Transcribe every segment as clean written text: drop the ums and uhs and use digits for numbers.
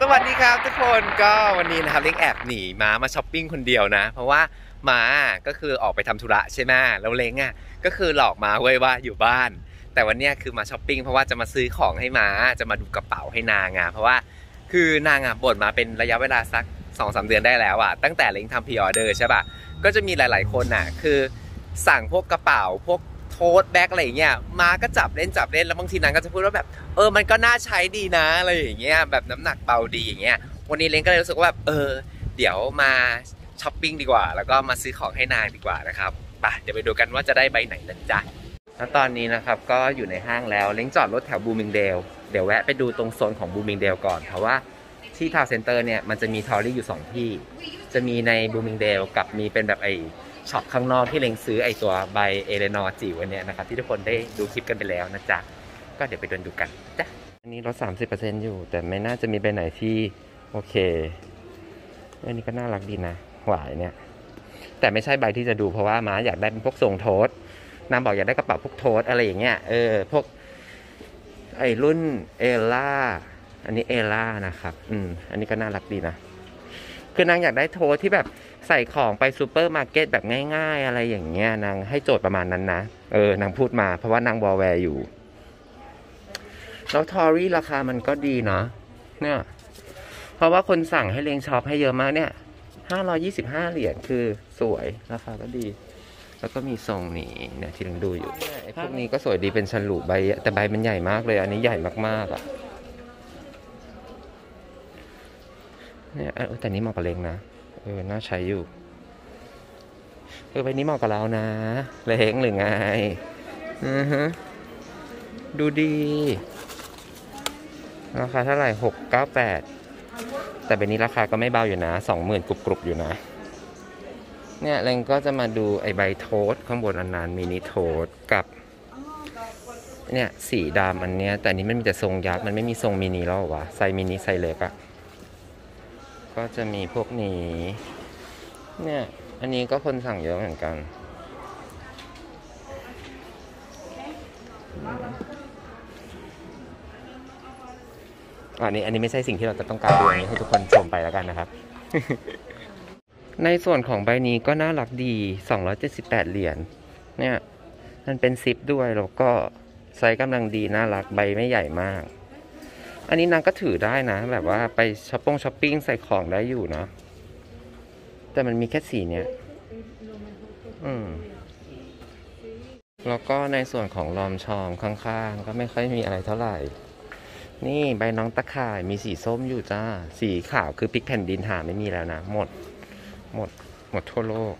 สวัสดีครับทุกคนก็วันนี้นะครับเล้งแอบหนีมาช้อปปิ้งคนเดียวนะเพราะว่าม้าก็คือออกไปทำธุระใช่ไหมแล้วเล้งอ่ะก็คือหลอกม้าไว้ว่าอยู่บ้านแต่วันนี้คือมาช้อปปิ้งเพราะว่าจะมาซื้อของให้ม้าจะมาดูกระเป๋าให้นางอ่ะเพราะว่าคือนางอ่ะบ่นมาเป็นระยะเวลาสัก 2-3 เดือนได้แล้วอ่ะตั้งแต่เล้งทำพรีออเดอร์ใช่ป่ะก็จะมีหลายๆคนอ่ะคือสั่งพวกกระเป๋าพวกโทสแบ็กอะไรอย่างเงี้ยม้าก็จับเล่นแล้วบางทีนางก็จะพูดว่าแบบมันก็น่าใช้ดีนะอะไรอย่างเงี้ยแบบน้ำหนักเบาดีอย่างเงี้ยวันนี้เล้งก็เลยรู้สึกว่าแบบเดี๋ยวมาช้อปปิ้งดีกว่าแล้วก็มาซื้อของให้นางดีกว่านะครับไปเดี๋ยวไปดูกันว่าจะได้ใบไหนนะจ๊ะแล้วตอนนี้นะครับก็อยู่ในห้างแล้วเล้งจอดรถแถวบูมิงเดลเดี๋ยวแวะไปดูตรงโซนของบูมิงเดลก่อนเพราะว่าที่ทาวน์เซ็นเตอร์เนี่ยมันจะมีทอรี่อยู่2ที่จะมีในบูมิงเดลกับมีเป็นแบบช็อปข้างนอกที่เล็งซื้อตัวใบเอเลนอร์จิ๋วเนี่ยนะครับที่ทุกคนได้ดูคลิปกันไปแล้วนะจ๊ะก็เดี๋ยวไปดูกันจ้ะอันนี้ลด 30% อยู่แต่ไม่น่าจะมีใบไหนที่โอเคอันนี้ก็น่ารักดีนะหวายเนี่ยแต่ไม่ใช่ใบที่จะดูเพราะว่าม้าอยากได้เป็นพวกทรงโทสนางบอกอยากได้กระเป๋าพวกโทสอะไรอย่างเงี้ยพวกรุ่นเอล่าอันนี้เอล่านะครับอันนี้ก็น่ารักดีนะคือนางอยากได้โทสที่แบบใส่ของไปซูเปอร์มาร์เก็ตแบบง่ายๆอะไรอย่างเงี้ยนางให้โจทย์ประมาณนั้นนะนางพูดมาเพราะว่านางวอลแวร์อยู่แล้วทอรี่ราคามันก็ดีเนาะเนี่ยเพราะว่าคนสั่งให้เลี้ยงช็อปให้เยอะมากเนี่ย525 เหรียญคือสวยราคาก็ดีแล้วก็มีทรงนี้เนี่ยที่เลี้ยงดูอยู่พวกนี้ก็สวยดีเป็นฉลุใบแต่ใบมันใหญ่มากเลยอันนี้ใหญ่มากๆอ่ะเนี่ยแต่นี้เหมาะกับเลี้ยงนะน่าใช้อยู่ใบนี้เหมาะกับเรานะเล้งหรือไงดูดีราคาเท่าไหร่698แต่ใบนี้ราคาก็ไม่เบาอยู่นะ20,000กรุบอยู่นะเนี่ยเล้งก็จะมาดูใบโทสข้างบนอันนั้นมินิโทสกับเนี่ยสีดำอันเนี้ยแต่อันนี้มันมีแต่ทรงยักษ์มันไม่มีทรงมินิแล้ววะไซส์มินิไซส์เล็กอะก็จะมีพวกนี้เนี่ยอันนี้ก็คนสั่งเยอะเหมือนกันอันนี้ไม่ใช่สิ่งที่เราจะต้องการดูให้ทุกคนชมไปแล้วกันนะครับ ในส่วนของใบนี้ก็น่ารักดี278 เหรียญเนี่ยมันเป็นซิปด้วยแล้วก็ไซส์กำลังดีน่ารักใบไม่ใหญ่มากอันนี้นางก็ถือได้นะแบบว่าไปช้อปปิ้งใส่ของได้อยู่นะแต่มันมีแค่สีเนี้ยแล้วก็ในส่วนของลอมชอมข้างๆก็ไม่ค่อยมีอะไรเท่าไหร่นี่ใบน้องตะข่ายมีสีส้มอยู่จ้าสีขาวคือพริกแผ่นดินหาไม่มีแล้วนะหมดทั่วโลก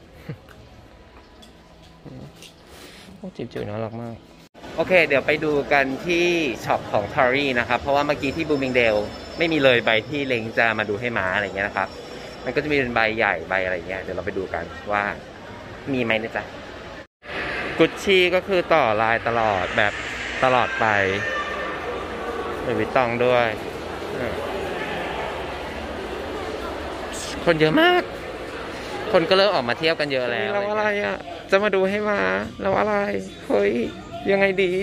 โอ้จิ๋วๆน่ารักมากโอเคเดี๋ยวไปดูกันที่ช็อปของ Tory นะครับเพราะว่าเมื่อกี้ที่บูมิงเดลไม่มีเลยใบที่เล้งจะมาดูให้ม้าอะไรเงี้ยนะครับมันก็จะมีเป็นใบใหญ่ใบอะไรเงี้ยเดี๋ยวเราไปดูกันว่ามีไหมนะจ๊ะกุชชี่ก็คือต่อลายตลอดแบบตลอดไปหรือวิตตองด้วยคนเยอะมากคนก็เริ่มออกมาเที่ยวกันเยอะแล้วแล้วอะไรอ่ะจะมาดูให้มาแล้วอะไรเฮ้ยยังไงดี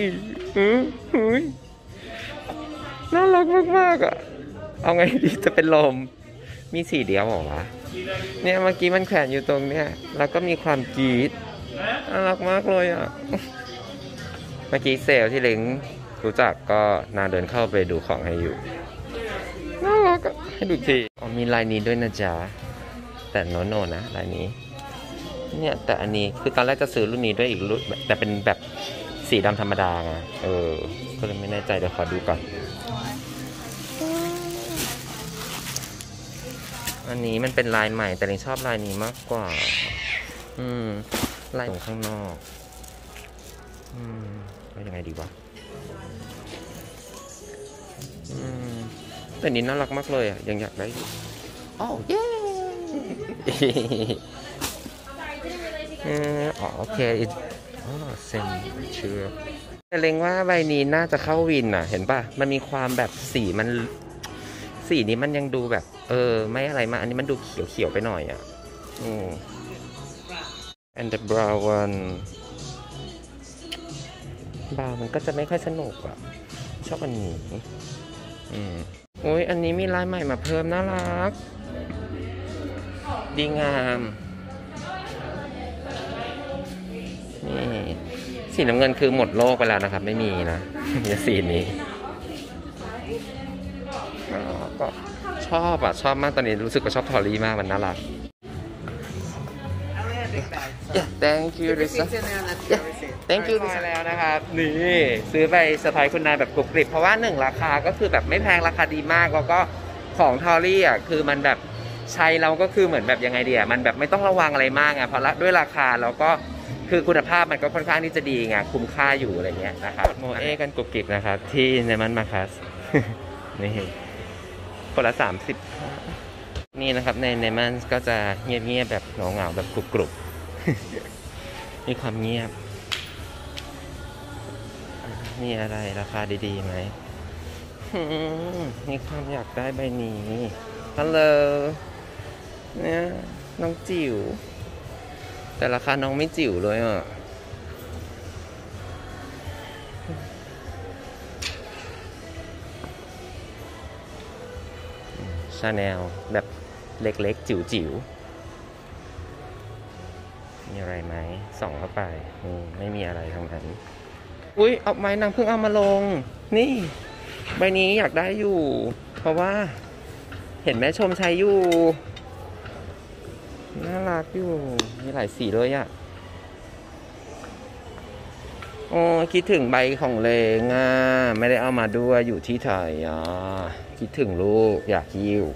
น่ารักมากๆอ่ะเอาไงดีจะเป็นลมมีสีเดียวหรอวะเนี่ยเมื่อกี้มันแขวนอยู่ตรงเนี้ยแล้วก็มีความจี๊ดน่ารักมากเลยอ่ะเมื่อกี้เซลที่เล้งรู้จักก็นาเดินเข้าไปดูของให้อยู่น่ารักให้ดูทีมีลายนี้ด้วยนะจ๊ะแต่โนนะลายนี้เนี่ยแต่อันนี้คือตอนแรกจะซื้อรุ่นนี้ด้วยอีกรุ่นแต่เป็นแบบสีดำธรรมดาไงก็เลยไม่แน่ใจเดี๋ยวขอดูก่อนอันนี้มันเป็นลายใหม่แต่เล้งชอบลายนี้มากกว่าลายข้างนอกว่ายังไงดีวะแต่นี้น่ารักมากเลยอ่ะยังอยากได้โอ้เย้โอเคเซ็นเชื่อเล็งว่าใบนี้น่าจะเข้าวินอ่ะเห็นป่ะมันมีความแบบสีนี้มันยังดูแบบไม่อะไรมาอันนี้มันดูเขียวไปหน่อยอ่ะand the brown one บราวน์มันก็จะไม่ค่อยสนุกอ่ะชอบอันนี้โอ้ยอันนี้มีลายใหม่มาเพิ่มน่ารักดีงามนี่สีน้ำเงินคือหมดโลกไปแล้วนะครับไม่มีนะมีสีนี้ก็ชอบอ่ะชอบมากตอนนี้รู้สึกว่าชอบทอรี่มากมันน่ารักYeah, thank you ดิซ่า thank you แล้วนะครับนี่ซื้อไปเซอร์ไพรส์คุณนายแบบกรุบกริบเพราะว่า1ราคาก็คือแบบไม่แพงราคาดีมากแล้วก็ของทอรี่อ่ะคือมันแบบใช้เราก็คือเหมือนแบบยังไงดีอ่ะมันแบบไม่ต้องระวังอะไรมากอ่ะเพราะด้วยราคาแล้วก็คือคุณภาพมันก็ค่อนข้างที่จะดีไงคุ้มค่าอยู่อะไรเงี้ยนะครับโมเอกันกรุบกริบนะครับที่เนมันมาคัสนี่คนละ30นี่นะครับในมันก็จะเงียบๆแบบเหงาๆแบบกรุบๆมีความเงียบมีอะไรราคาดีๆไหมมีความอยากได้ใบนี้ฮัลโหลเนี่ยน้องจิ๋วแต่ราคาน้องไม่จิ๋วเลยอ่ะชาแนลแบบเล็กๆจิ๋วๆมีอะไรไหมส่องเข้าไปไม่มีอะไรทั้งนั้นอุ้ยเอาไม้นางเพิ่งเอามาลงนี่ใบนี้อยากได้อยู่เพราะว่าเห็นแม่ชมใช้อยู่น่ารักอยู่มีหลายสีเลยอ่ะโอ้คิดถึงใบของเลงอ่ะไม่ได้เอามาด้วยอยู่ที่ไทยอ่ะคิดถึงลูกอยากหิ้ว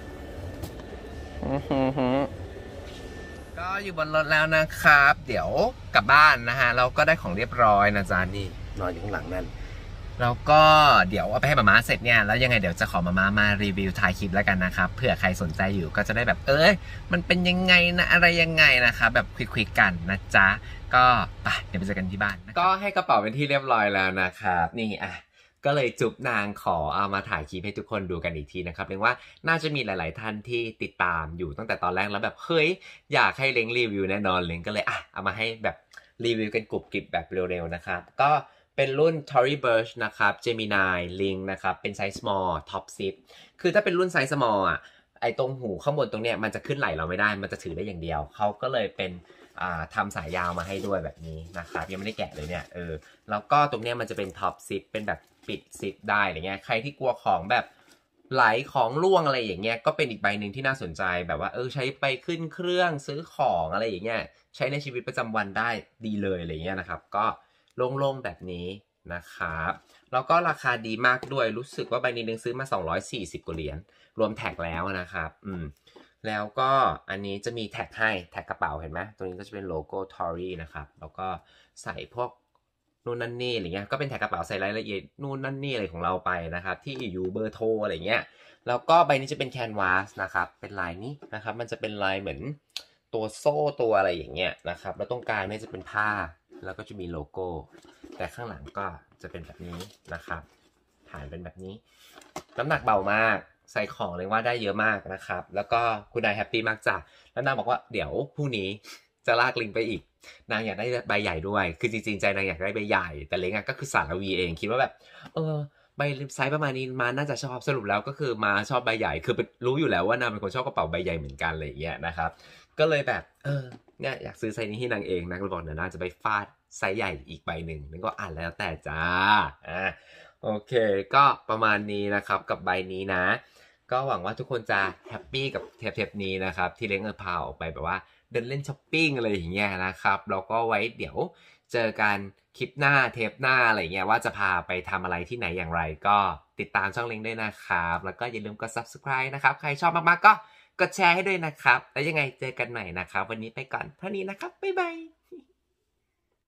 ก็อยู่บนรถแล้วนะครับเดี๋ยวกลับบ้านนะฮะเราก็ได้ของเรียบร้อยนะจ๊ะนี่นอนอยู่ข้างหลังนั่นแล้วก็เดี๋ยวเอาไปให้มาม่าเสร็จเนี่ยแล้วยังไงเดี๋ยวจะขอมาม่ามารีวิวถ่ายคลิปแล้วกันนะครับเผื่อใครสนใจอยู่ก็จะได้แบบมันเป็นยังไงนะอะไรยังไงนะครับแบบคุยกันนะจ๊ะก็ไปเดี๋ยวไปเจอกันที่บ้านก็ให้กระเป๋าเป็นที่เรียบร้อยแล้วนะครับนี่ก็เลยจุ๊บนางขอเอามาถ่ายคลิปให้ทุกคนดูกันอีกทีนะครับเรียกว่าน่าจะมีหลายๆท่านที่ติดตามอยู่ตั้งแต่ตอนแรกแล้วแบบเฮ้ยอยากให้เล้งรีวิวแน่นอนเล้งก็เลยเอามาให้แบบรีวิวกันกรุบกริบแบบเร็วๆนะครับก็เป็นรุ่น Tory Burch นะครับ Gemini Link นะครับเป็นไซส์ small top zip คือถ้าเป็นรุ่นไซส์ small ไอตรงหูข้างบนตรงเนี้ยมันจะขึ้นไหล่เราไม่ได้มันจะถือได้อย่างเดียวเขาก็เลยเป็นทำสายยาวมาให้ด้วยแบบนี้นะครับยังไม่ได้แกะเลยเนี่ยแล้วก็ตรงเนี้ยมันจะเป็นท็อปซิปเป็นแบบปิดซิปได้อะไรเงี้ยใครที่กลัวของแบบไหลของร่วงอะไรอย่างเงี้ยก็เป็นอีกใบหนึ่งที่น่าสนใจแบบว่าใช้ไปขึ้นเครื่องซื้อของอะไรอย่างเงี้ยใช้ในชีวิตประจำวันได้ดีเลยอะไรเงี้ยนะครับก็โล่งๆแบบนี้นะครับแล้วก็ราคาดีมากด้วยรู้สึกว่าใบนี้นึงซื้อมา240กว่าเหรียญรวมแท็กแล้วนะครับแล้วก็อันนี้จะมีแท็กให้แท็กกระเป๋าเห็นไหมตรงนี้ก็จะเป็นโลโก้ Tory นะครับแล้วก็ใส่พวกนู่นนั่นนี่อะไรเงี้ยก็เป็นแท็กกระเป๋าใส่รายละเอียดนู่นนั่นนี่อะไรของเราไปนะครับที่อยู่เบอร์โทรอะไรเงี้ยแล้วก็ใบนี้จะเป็นแคนวาสนะครับเป็นลายนี้นะครับมันจะเป็นลายเหมือนตัวโซ่ตัวอะไรอย่างเงี้ยนะครับแล้วตรงกลางเนี่ยจะเป็นผ้าแล้วก็จะมีโลโก้แต่ข้างหลังก็จะเป็นแบบนี้นะครับฐานเป็นแบบนี้น้ำหนักเบามากใส่ของเลยว่าได้เยอะมากนะครับแล้วก็คุณนายแฮปปี้มากจ้ะแล้วนางบอกว่าเดี๋ยวพรุ่งนี้จะลากลิงไปอีกนางอยากได้ใบใหญ่ด้วยคือจริงๆใจนางอยากได้ใบใหญ่แต่เล้งก็คือสารวีเองคิดว่าแบบใบไซส์ประมาณนี้มาน่าจะชอบสรุปแล้วก็คือมาชอบใบใหญ่คือรู้อยู่แล้วว่านางเป็นคนชอบกระเป๋าใบใหญ่เหมือนกันอะไรอย่างเงี้ยนะครับก็เลยแบบเนี่ยอยากซื้อไซส์นี้ให้นางเองนางก็บอกเดี๋ยวน่าจะไปฟาดไซส์ใหญ่อีกใบหนึ่งแล้วก็แล้วแต่จ้าโอเคก็ประมาณนี้นะครับกับใบนี้นะก็หวังว่าทุกคนจะแฮปปี้กับเทปนี้นะครับที่เล้งพาออกไปแบบว่าเดินเล่นช้อปปิ้งอะไรอย่างเงี้ยนะครับแล้วก็ไว้เดี๋ยวเจอกันคลิปหน้าเทปหน้าอะไรเงี้ยว่าจะพาไปทำอะไรที่ไหนอย่างไรก็ติดตามช่องเล้งด้วยนะครับแล้วก็อย่าลืมกด subscribe นะครับใครชอบมากๆก็กดแชร์ให้ด้วยนะครับแล้วยังไงเจอกันใหม่นะครับวันนี้ไปก่อนเท่านี้นะครับบ๊ายบาย